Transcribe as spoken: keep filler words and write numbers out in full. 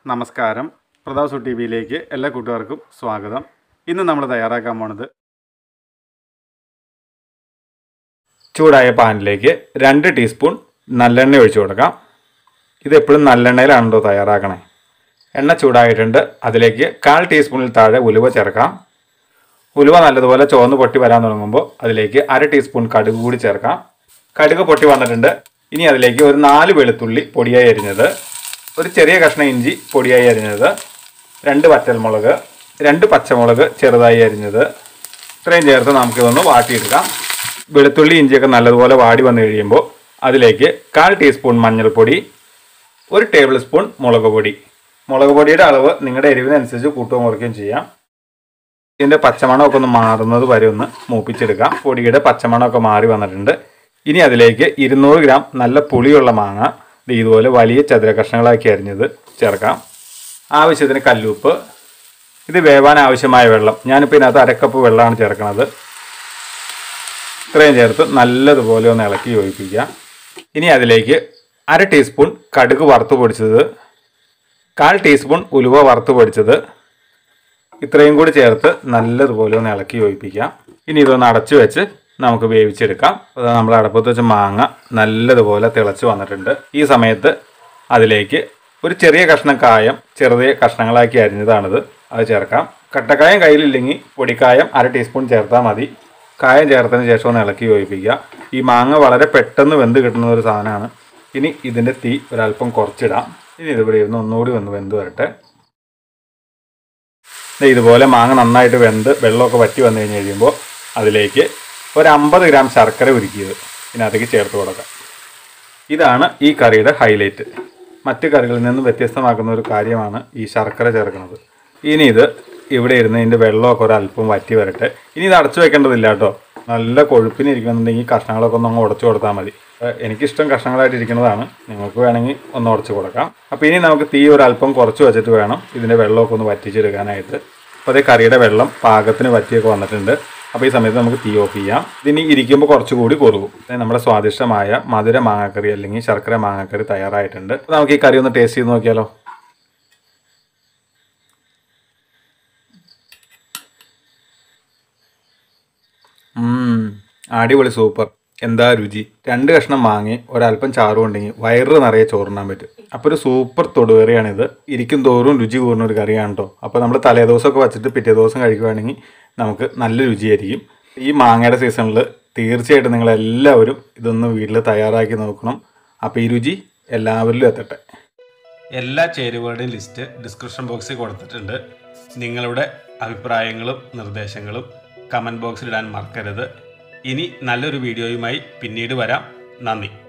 നമസ്കാരം. പ്രതാപ് സു ടി വിയിലേക്ക് എല്ലാ കൂട്ടുകാർക്കും സ്വാഗതം. ഇന്ന് നമ്മൾ തയ്യാറാക്കാൻ പോണത് ചൂടായ പാനിലേക്ക് രണ്ട് ടീസ്പൂൺ നല്ലെണ്ണ ഒഴിച്ചു കൊടുക്കാം. ഇത് എപ്പോഴും നല്ലെണ്ണയിലാണല്ലോ തയ്യാറാക്കണേ. എണ്ണ ചൂടായിട്ടുണ്ട്. അതിലേക്ക് കാൽ ടീസ്പൂണിൽ താഴെ ഉലുവ ചേർക്കാം. ഉലുവ നല്ലതുപോലെ ചുവന്ന് പൊട്ടി വരാൻ തുടങ്ങുമ്പോൾ അതിലേക്ക് അര ടീസ്പൂൺ കടുക് കൂടി ചേർക്കാം. കടുക് പൊട്ടി വന്നിട്ടുണ്ട്. ഇനി അതിലേക്ക് ഒരു നാല് വെളുത്തുള്ളി പൊടിയായി അരിഞ്ഞത്, ഒരു ചെറിയ കഷ്ണം ഇഞ്ചി പൊടിയായി അരിഞ്ഞത്, രണ്ട് വറ്റൽമുളക്, രണ്ട് പച്ചമുളക് ചെറുതായി അരിഞ്ഞത്, ഇത്രയും ചേർത്ത് നമുക്കിതൊന്ന് വാട്ടിയെടുക്കാം. വെളുത്തുള്ളി ഇഞ്ചിയൊക്കെ നല്ലതുപോലെ വാടി വന്നു കഴിയുമ്പോൾ അതിലേക്ക് കാൽ ടീസ്പൂൺ മഞ്ഞൾപ്പൊടി, ഒരു ടേബിൾ സ്പൂൺ മുളക് പൊടി. മുളക് പൊടിയുടെ അളവ് നിങ്ങളുടെ എരിവിനനുസരിച്ച് കൂട്ടുകയും കുറയ്ക്കുകയും ചെയ്യാം. ഇതിൻ്റെ പച്ചമണമൊക്കെ ഒന്ന് മാറുന്നത് വരെ ഒന്ന് മൂപ്പിച്ചെടുക്കാം. പൊടിയുടെ പച്ചമണമൊക്കെ മാറി വന്നിട്ടുണ്ട്. ഇനി അതിലേക്ക് ഇരുന്നൂറ് ഗ്രാം നല്ല പുളിയുള്ള മാങ്ങ ഇതുപോലെ വലിയ ചതുര കഷ്ണങ്ങളാക്കി അരിഞ്ഞത് ചേർക്കാം. ആവശ്യത്തിന് കല്ലുപ്പ്. ഇത് വേവാൻ ആവശ്യമായ വെള്ളം, ഞാനിപ്പോൾ ഇതിനകത്ത് അരക്കപ്പ് വെള്ളമാണ് ചേർക്കുന്നത്. ഇത്രയും ചേർത്ത് നല്ലതുപോലെ ഒന്ന് ഇളക്കി യോജിപ്പിക്കുക. ഇനി അതിലേക്ക് അര ടീസ്പൂൺ കടുക് വറുത്ത് പൊടിച്ചത്, കാൽ ടീസ്പൂൺ ഉലുവ വറുത്ത് പൊടിച്ചത്, ഇത്രയും കൂടി ചേർത്ത് നല്ലതുപോലെ ഒന്ന് ഇളക്കി യോജിപ്പിക്കാം. ഇനി ഇതൊന്ന് അടച്ചു വെച്ച് നമുക്ക് വേവിച്ചെടുക്കാം. അത് നമ്മൾ അടപ്പത്ത് വെച്ച് മാങ്ങ നല്ലതുപോലെ തിളച്ച് വന്നിട്ടുണ്ട്. ഈ സമയത്ത് അതിലേക്ക് ഒരു ചെറിയ കഷ്ണം കായം ചെറുതായ കഷ്ണങ്ങളാക്കി അരിഞ്ഞതാണിത്, അത് ചേർക്കാം. കട്ടക്കായം കയ്യിലില്ലെങ്കിൽ പൊടിക്കായം അര ടീസ്പൂൺ ചേർത്താൽ മതി. കായം ചേർത്തതിന് ശേഷം ഒന്ന് ഇളക്കി യോജിപ്പിക്കുക. ഈ മാങ്ങ വളരെ പെട്ടെന്ന് വെന്ത് കിട്ടുന്ന ഒരു സാധനമാണ്. ഇനി ഇതിൻ്റെ തീ ഒരല്പം കുറച്ചിടാം. ഇനി ഇതിവിടെ ഇരുന്ന് ഒന്നുകൂടി ഒന്ന് വെന്ത് വരട്ടെ. ഇതുപോലെ മാങ്ങ നന്നായിട്ട് വെന്ത് വെള്ളമൊക്കെ വറ്റി വന്നു കഴിഞ്ഞ് കഴിയുമ്പോൾ അതിലേക്ക് ഒരു അമ്പത് ഗ്രാം ശർക്കര ഉരുക്കിയത് ഇതിനകത്തേക്ക് ചേർത്ത് കൊടുക്കാം. ഇതാണ് ഈ കറിയുടെ ഹൈലൈറ്റ്. മറ്റ് കറികളിൽ നിന്നും വ്യത്യസ്തമാക്കുന്ന ഒരു കാര്യമാണ് ഈ ശർക്കര ചേർക്കുന്നത്. ഇനി ഇത് ഇവിടെ ഇരുന്ന് ഇതിൻ്റെ വെള്ളമൊക്കെ ഒരല്പം വറ്റി വരട്ടെ. ഇനി ഇത് അടച്ചു വെക്കേണ്ടതില്ല കേട്ടോ. നല്ല കൊഴുപ്പിന് ഇരിക്കണമെന്നുണ്ടെങ്കിൽ കഷ്ണങ്ങളൊക്കെ ഒന്ന് അങ്ങ് ഉടച്ചു കൊടുത്താൽ മതി. എനിക്കിഷ്ടം കഷ്ണങ്ങളായിട്ട് ഇരിക്കുന്നതാണ്, നിങ്ങൾക്ക് വേണമെങ്കിൽ ഒന്ന് ഉടച്ചു കൊടുക്കാം. അപ്പോൾ ഇനി നമുക്ക് തീ ഒരല്പം കുറച്ച് വെച്ചിട്ട് വേണം ഇതിൻ്റെ വെള്ളമൊക്കെ ഒന്ന് വറ്റിച്ചെടുക്കാനായിട്ട്. അപ്പോൾ അതേ കറിയുടെ വെള്ളം പാകത്തിന് വറ്റിയൊക്കെ വന്നിട്ടുണ്ട്. അപ്പോൾ ഈ സമയത്ത് നമുക്ക് തീ ഓഫ് ചെയ്യാം. ഇതിനി ഇരിക്കുമ്പോൾ കുറച്ചുകൂടി കുറുകും. നമ്മുടെ സ്വാദിഷ്ടമായ മധുര മാങ്ങാക്കറി അല്ലെങ്കിൽ ശർക്കര മാങ്ങാക്കറി തയ്യാറായിട്ടുണ്ട്. അപ്പോൾ നമുക്ക് ഈ കറി ഒന്ന് ടേസ്റ്റ് ചെയ്ത് നോക്കിയാലോ. അടിപൊളി, സൂപ്പർ, എന്താ രുചി. രണ്ട് കഷ്ണം മാങ്ങി ഒരല്പം ചാറും ഉണ്ടെങ്കിൽ വയറ് നിറയെ ചോറുണ്ണാൻ പറ്റും. അപ്പോൾ ഒരു സൂപ്പർ തൊടുകറിയാണിത്. ഇരിക്കും തോറും രുചി കൂടുന്ന ഒരു കറിയാണ് കേട്ടോ. അപ്പോൾ നമ്മൾ തലേദിവസമൊക്കെ വെച്ചിട്ട് പിറ്റേ ദിവസം കഴിക്കുകയാണെങ്കിൽ നമുക്ക് നല്ല രുചിയായിരിക്കും. ഈ മാങ്ങയുടെ സീസണിൽ തീർച്ചയായിട്ടും നിങ്ങളെല്ലാവരും ഇതൊന്ന് വീട്ടിൽ തയ്യാറാക്കി നോക്കണം. അപ്പോൾ ഈ രുചി എല്ലാവരിലും എത്തട്ടെ. എല്ലാ ചേരുവകളുടെയും ലിസ്റ്റ് ഡിസ്ക്രിപ്ഷൻ ബോക്സിൽ കൊടുത്തിട്ടുണ്ട്. നിങ്ങളുടെ അഭിപ്രായങ്ങളും നിർദ്ദേശങ്ങളും കമൻറ്റ് ബോക്സിൽ ഇടാൻ മറക്കരുത്. ഇനി നല്ലൊരു വീഡിയോയുമായി പിന്നീട് വരാം. നന്ദി.